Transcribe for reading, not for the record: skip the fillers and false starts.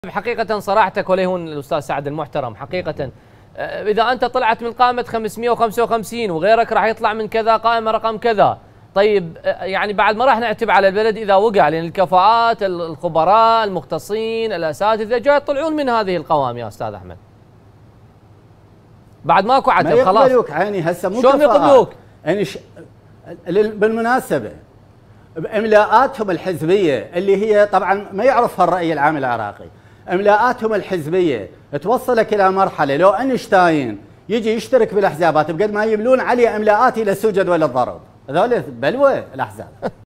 حقيقة صراحتك وليهون الأستاذ سعد المحترم حقيقة، إذا أنت طلعت من قائمة 555 وغيرك راح يطلع من كذا قائمة رقم كذا، طيب يعني بعد ما راح نعتب على البلد إذا وقع، لأن الكفاءات الخبراء المختصين الأساتذة جاي يطلعون من هذه القوائم يا أستاذ أحمد. بعد ماكو عتب خلاص. ما يقبلوك عيني هسه مو شلون يقبلوك؟ يعني بالمناسبة بإملاءاتهم الحزبية اللي هي طبعا ما يعرفها الرأي العام العراقي، إملاءاتهم الحزبية توصلك إلى مرحلة لو أينشتاين يجي يشترك بالأحزابات بقد ما يملون عليه إملاءات إلى السجن ولا الضرب، هذول بلوى الأحزاب.